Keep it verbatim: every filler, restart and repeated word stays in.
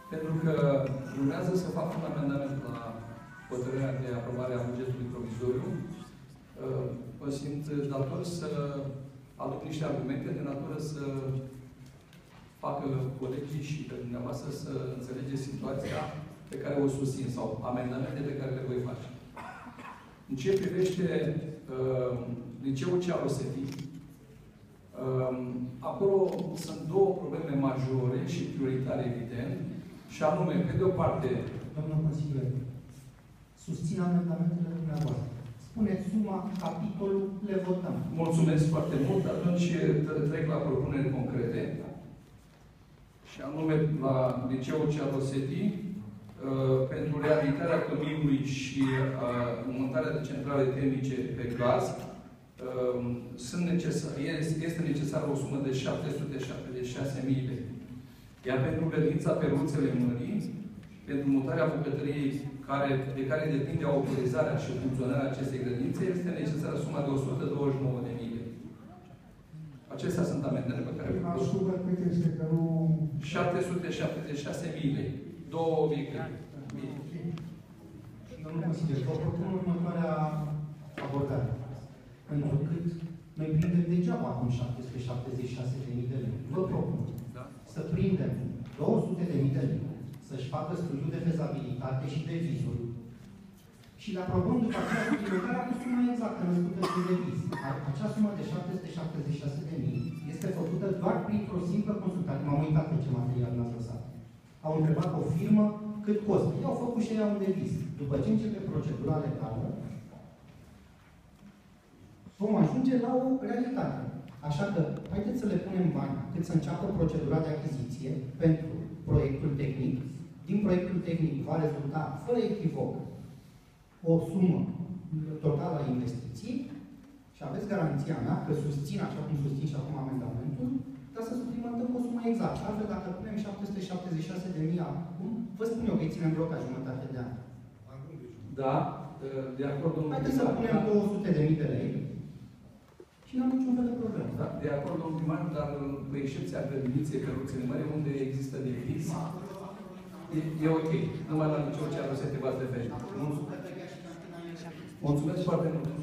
pentru că urmează să fac un amendament la hotărârea de aprobare a bugetului provizoriu. Mă simt dator să aduc niște argumente de natură să facă colegii și pe dumneavoastră să înțelegeți situația pe care o susțin sau amendamente pe care le voi face. În ce privește uh, liceul Cearosetti, uh, acolo sunt două probleme majore și prioritare, evident, și anume, pe de o parte... Domnul consilier, susțin amendamentele dumneavoastră. Spuneți suma, capitolul, le votăm. Mulțumesc foarte mult. Atunci trec la propuneri concrete. Și anume, la liceul Cearosetti, uh, pentru reabilitarea căminului și uh, montarea de centrale termice pe gaz, uh, sunt necesar, este, este necesară o sumă de șapte sute șaptezeci și șase mii de lei. Iar pentru grădinița pe Ruțele Mării, pentru mutarea bucătăriei care, de care depinde autorizarea și funcționarea acestei grădinițe, este necesară suma de o sută douăzeci și nouă de mii de lei. Acestea sunt amendele pe care le șapte sute șaptezeci și șase mii de lei. Două obiecte. Domnul consilier, vă propun următoarea abordare. Pentru că noi prindem degeaba acum șapte sute șaptezeci și șase de mii de lei. Vă propun da? să prindem două sute de mii de lei, să-și facă studiul de fezabilitate și de vizuri și le aprobăm după aceea suplimentarea cu suma exactă născută și de viz. Acea sumă de șapte sute șaptezeci și șase de mii este făcută doar printr-o simplă consultare. M-am uitat în ce material n-ați lăsat. Au întrebat o firmă cât costă. Ei au făcut și ei un deviz. După ce începe procedura legală, vom ajunge la o realitate. Așa că, haideți să le punem bani cât să înceapă procedura de achiziție pentru proiectul tehnic. Din proiectul tehnic va rezulta, fără echivoc, o sumă totală a investiției și aveți garanția mea că susțin, așa cum susțin și acum amendamentul, ca să suplimentăm o sumă exactă. Altfel, dacă punem șapte sute șaptezeci și șase de mii acum, vă spun eu că îi ținem blocat jumătate de an. Da, de acord, domnul Haideți să punem două sute de mii de lei și n-am niciun fel de problemă. Da, de acord, domnul primar, dar cu excepția grădiniței pe Ruțele Mării, unde există deviz, e, e ok. Numai la liceul Cearosetti v-ați referit. Mulțumesc foarte mult.